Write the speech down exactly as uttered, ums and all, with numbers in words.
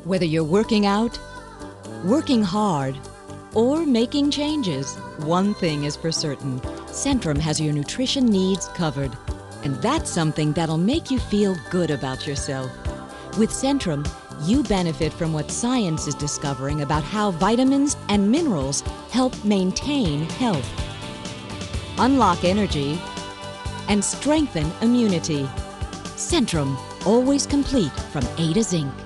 Whether you're working out, working hard, or making changes, one thing is for certain. Centrum has your nutrition needs covered. And that's something that'll make you feel good about yourself. With Centrum, you benefit from what science is discovering about how vitamins and minerals help maintain health, unlock energy, and strengthen immunity. Centrum, always complete from A to Zinc.